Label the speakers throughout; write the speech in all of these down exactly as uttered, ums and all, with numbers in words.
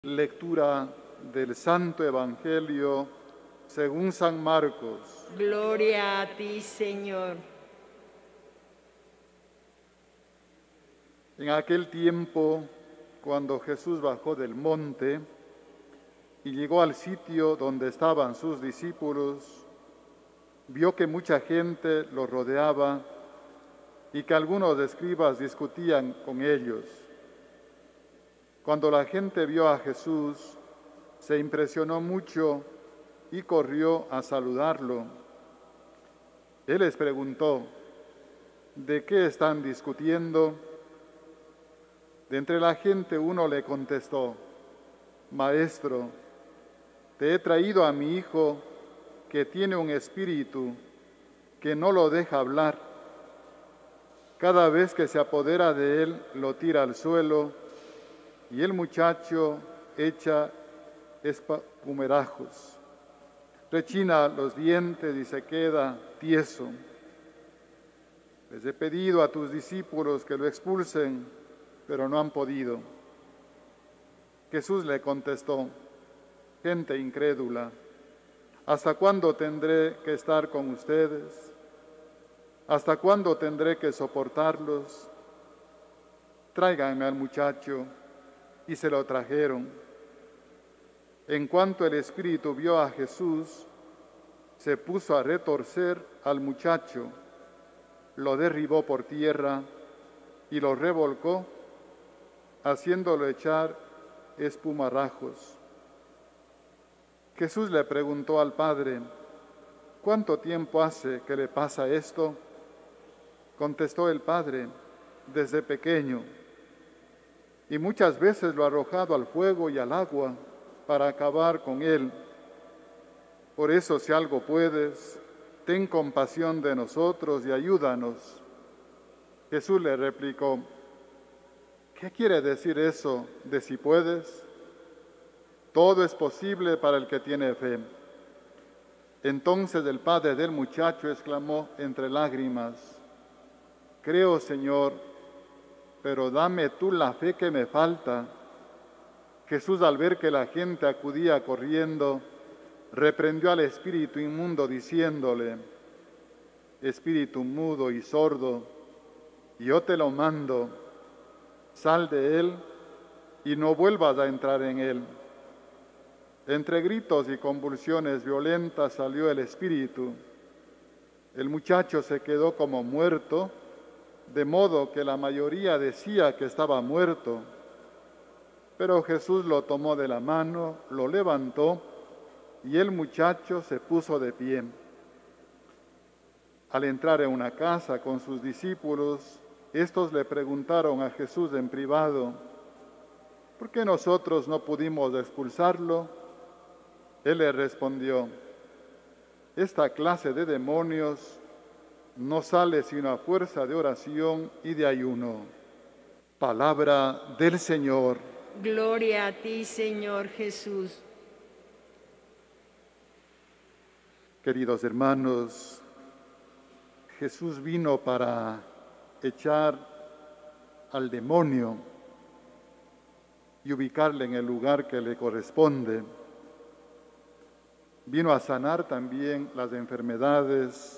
Speaker 1: Lectura del Santo Evangelio según San Marcos.
Speaker 2: Gloria a ti, Señor.
Speaker 1: En aquel tiempo, cuando Jesús bajó del monte y llegó al sitio donde estaban sus discípulos, vio que mucha gente los rodeaba y que algunos escribas discutían con ellos. Cuando la gente vio a Jesús, se impresionó mucho y corrió a saludarlo. Él les preguntó, ¿de qué están discutiendo? De entre la gente uno le contestó, Maestro, te he traído a mi hijo que tiene un espíritu que no lo deja hablar. Cada vez que se apodera de él, lo tira al suelo y el muchacho echa espumarajos. Rechina los dientes y se queda tieso. Les he pedido a tus discípulos que lo expulsen, pero no han podido. Jesús le contestó, gente incrédula, ¿hasta cuándo tendré que estar con ustedes? ¿Hasta cuándo tendré que soportarlos? Tráiganme al muchacho. Y se lo trajeron. En cuanto el espíritu vio a Jesús, se puso a retorcer al muchacho, lo derribó por tierra y lo revolcó, haciéndolo echar espumarajos. Jesús le preguntó al padre, ¿cuánto tiempo hace que le pasa esto? Contestó el padre, desde pequeño. Y muchas veces lo ha arrojado al fuego y al agua para acabar con él. Por eso, si algo puedes, ten compasión de nosotros y ayúdanos. Jesús le replicó, ¿qué quiere decir eso de si puedes? Todo es posible para el que tiene fe. Entonces el padre del muchacho exclamó entre lágrimas, creo, Señor, pero dame tú la fe que me falta. Jesús, al ver que la gente acudía corriendo, reprendió al espíritu inmundo diciéndole, espíritu mudo y sordo, yo te lo mando, sal de él y no vuelvas a entrar en él. Entre gritos y convulsiones violentas salió el espíritu. El muchacho se quedó como muerto, de modo que la mayoría decía que estaba muerto. Pero Jesús lo tomó de la mano, lo levantó y el muchacho se puso de pie. Al entrar en una casa con sus discípulos, estos le preguntaron a Jesús en privado, ¿por qué nosotros no pudimos expulsarlo? Él les respondió, esta clase de demonios no sale sino a fuerza de oración y de ayuno. Palabra del Señor.
Speaker 2: Gloria a ti, Señor Jesús.
Speaker 1: Queridos hermanos, Jesús vino para echar al demonio y ubicarle en el lugar que le corresponde. Vino a sanar también las enfermedades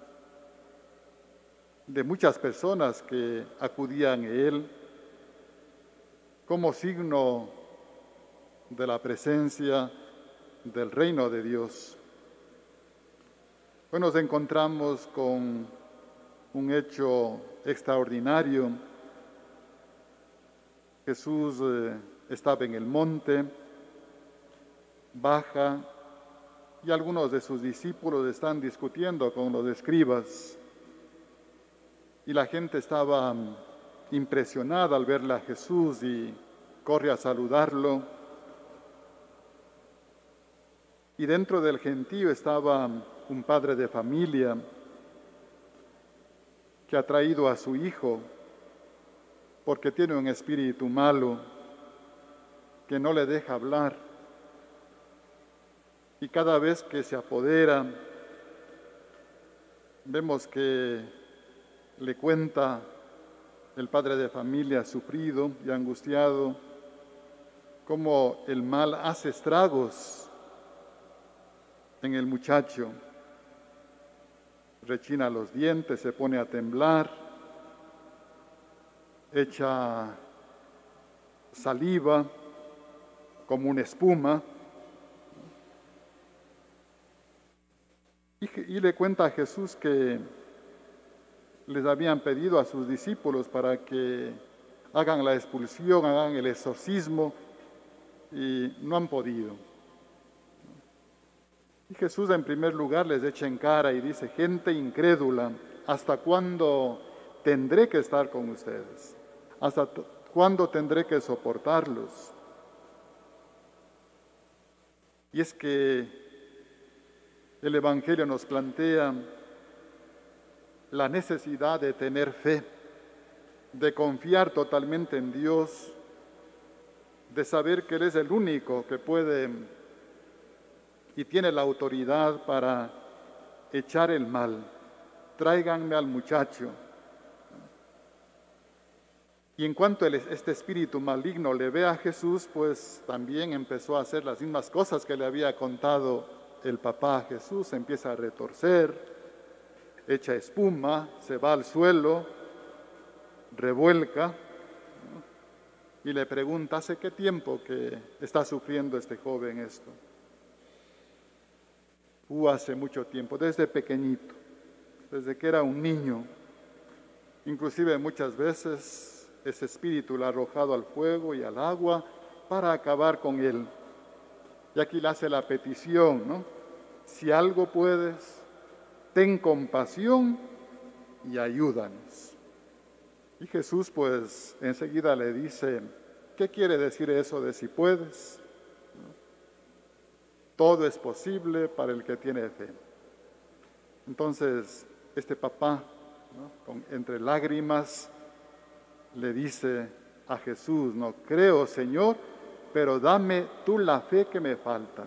Speaker 1: de muchas personas que acudían a Él como signo de la presencia del reino de Dios. Hoy nos encontramos con un hecho extraordinario. Jesús eh, estaba en el monte, baja, y algunos de sus discípulos están discutiendo con los escribas. Y la gente estaba impresionada al verle a Jesús y corre a saludarlo. Y dentro del gentío estaba un padre de familia que ha traído a su hijo porque tiene un espíritu malo que no le deja hablar. Y cada vez que se apodera, vemos que le cuenta el padre de familia sufrido y angustiado cómo el mal hace estragos en el muchacho. Rechina los dientes, se pone a temblar, echa saliva como una espuma. Y, y le cuenta a Jesús que les habían pedido a sus discípulos para que hagan la expulsión, hagan el exorcismo, y no han podido. Y Jesús en primer lugar les echa en cara y dice: gente incrédula, ¿hasta cuándo tendré que estar con ustedes? ¿Hasta cuándo tendré que soportarlos? Y es que el Evangelio nos plantea la necesidad de tener fe, de confiar totalmente en Dios, de saber que Él es el único que puede y tiene la autoridad para echar el mal. Tráiganme al muchacho. Y en cuanto este espíritu maligno le ve a Jesús, pues también empezó a hacer las mismas cosas que le había contado el papá a Jesús. Empieza a retorcer, echa espuma, se va al suelo, revuelca, ¿no? Y le pregunta: ¿hace qué tiempo que está sufriendo este joven esto? Uh, hace mucho tiempo, desde pequeñito, desde que era un niño. Inclusive muchas veces ese espíritu lo ha arrojado al fuego y al agua para acabar con él. Y aquí le hace la petición, ¿no? Si algo puedes, ten compasión y ayúdanos. Y Jesús pues enseguida le dice: ¿qué quiere decir eso de si puedes? Todo es posible para el que tiene fe. Entonces este papá, ¿no?, con, entre lágrimas, le dice a Jesús: no creo, Señor, pero dame tú la fe que me falta.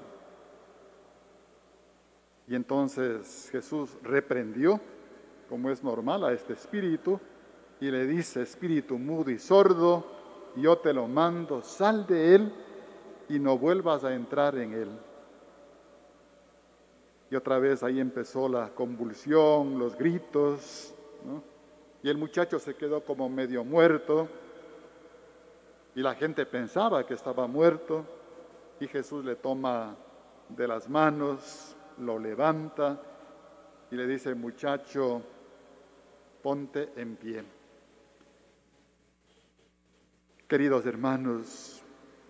Speaker 1: Y entonces Jesús reprendió, como es normal, a este espíritu y le dice: espíritu mudo y sordo, yo te lo mando, sal de él y no vuelvas a entrar en él. Y otra vez ahí empezó la convulsión, los gritos, ¿no? Y el muchacho se quedó como medio muerto, y la gente pensaba que estaba muerto, y Jesús le toma de las manos, lo levanta y le dice: muchacho, ponte en pie. Queridos hermanos,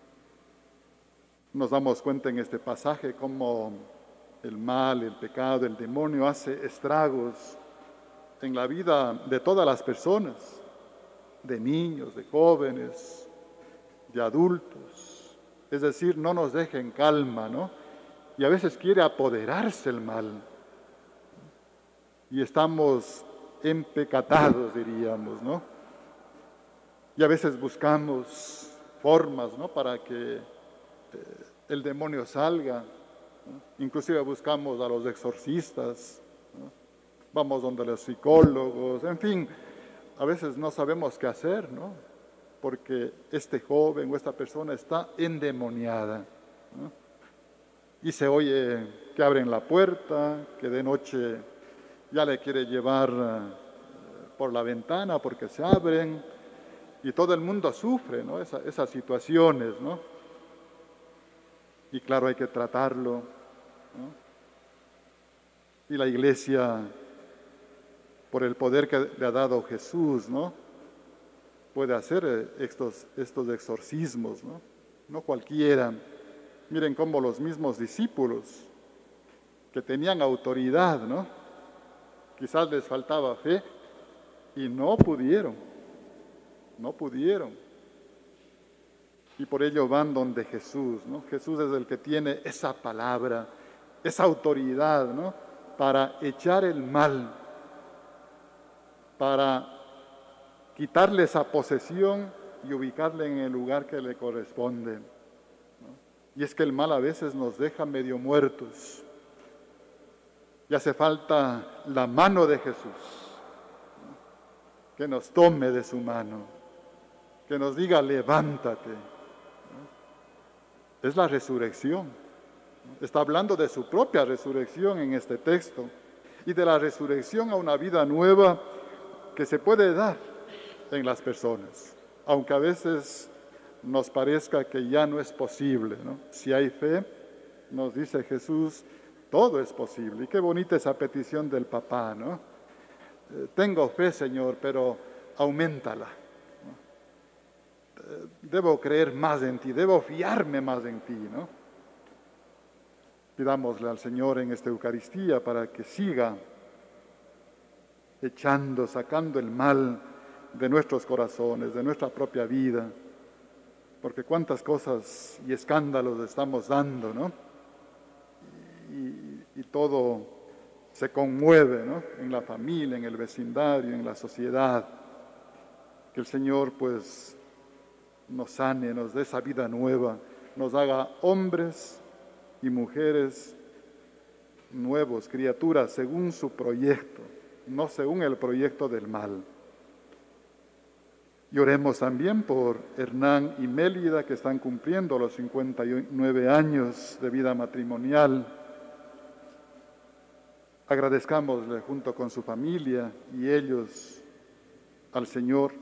Speaker 1: nos damos cuenta en este pasaje cómo el mal, el pecado, el demonio hace estragos en la vida de todas las personas, de niños, de jóvenes, de adultos. Es decir, no nos deja en calma, ¿no? Y a veces quiere apoderarse el mal. Y estamos empecatados, diríamos, ¿no? Y a veces buscamos formas, ¿no?, para que eh, el demonio salga, ¿no? Inclusive buscamos a los exorcistas, ¿no? Vamos donde los psicólogos, en fin, a veces no sabemos qué hacer, ¿no?, porque este joven o esta persona está endemoniada, ¿no? Y se oye que abren la puerta, que de noche ya le quiere llevar uh, por la ventana porque se abren, y todo el mundo sufre, ¿no?, Esa, esas situaciones, ¿no? Y claro, hay que tratarlo, ¿no? Y la Iglesia, por el poder que le ha dado Jesús, ¿no?, puede hacer estos, estos exorcismos, ¿no? No cualquiera. Miren cómo los mismos discípulos que tenían autoridad, ¿no?, quizás les faltaba fe y no pudieron, no pudieron. Y por ello van donde Jesús, ¿no? Jesús es el que tiene esa palabra, esa autoridad, ¿no?, para echar el mal, para quitarle esa posesión y ubicarle en el lugar que le corresponde, ¿no? Y es que el mal a veces nos deja medio muertos. Y hace falta la mano de Jesús, ¿no?, que nos tome de su mano, que nos diga: levántate, ¿no?, es la resurrección. Está hablando de su propia resurrección en este texto y de la resurrección a una vida nueva que se puede dar en las personas, aunque a veces nos parezca que ya no es posible, ¿no? Si hay fe, nos dice Jesús, todo es posible. Y qué bonita esa petición del papá, ¿no? Eh, tengo fe, Señor, pero auméntala. Eh, debo creer más en ti, debo fiarme más en ti, ¿no? Pidámosle al Señor en esta Eucaristía para que siga echando, sacando el mal de nuestros corazones, de nuestra propia vida, porque cuántas cosas y escándalos estamos dando, ¿no? Y, y todo se conmueve, ¿no? En la familia, en el vecindario, en la sociedad. Que el Señor, pues, nos sane, nos dé esa vida nueva, nos haga hombres y mujeres nuevos, criaturas según su proyecto, no según el proyecto del mal. Y oremos también por Hernán y Mélida, que están cumpliendo los cincuenta y nueve años de vida matrimonial. Agradezcámosle junto con su familia y ellos al Señor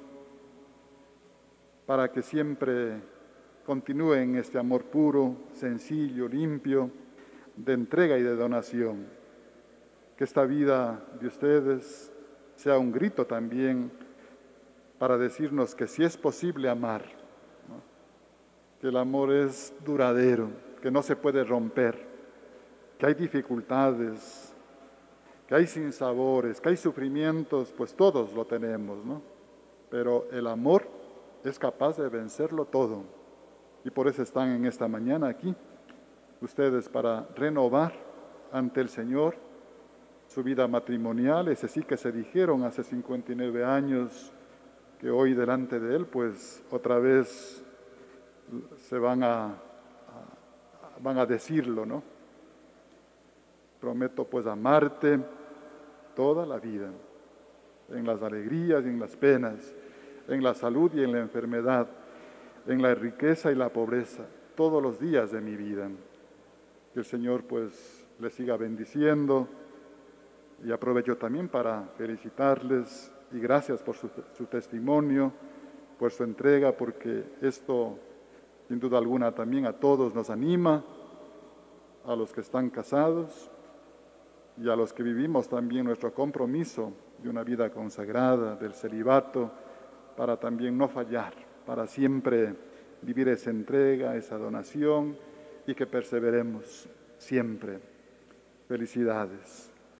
Speaker 1: para que siempre continúen este amor puro, sencillo, limpio, de entrega y de donación. Que esta vida de ustedes sea un grito también para decirnos que sí es posible amar, ¿no? Que el amor es duradero, que no se puede romper, que hay dificultades, que hay sinsabores, que hay sufrimientos, pues todos lo tenemos, ¿no? Pero el amor es capaz de vencerlo todo. Y por eso están en esta mañana aquí, ustedes, para renovar ante el Señor su vida matrimonial, ese sí que se dijeron hace cincuenta y nueve años, que hoy delante de Él, pues otra vez se van a, a, van a decirlo, ¿no? Prometo pues amarte toda la vida, en las alegrías y en las penas, en la salud y en la enfermedad, en la riqueza y la pobreza, todos los días de mi vida. Que el Señor pues les siga bendiciendo, y aprovecho también para felicitarles y gracias por su, su testimonio, por su entrega, porque esto sin duda alguna también a todos nos anima, a los que están casados y a los que vivimos también nuestro compromiso de una vida consagrada, del celibato, para también no fallar, para siempre vivir esa entrega, esa donación y que perseveremos siempre. Felicidades.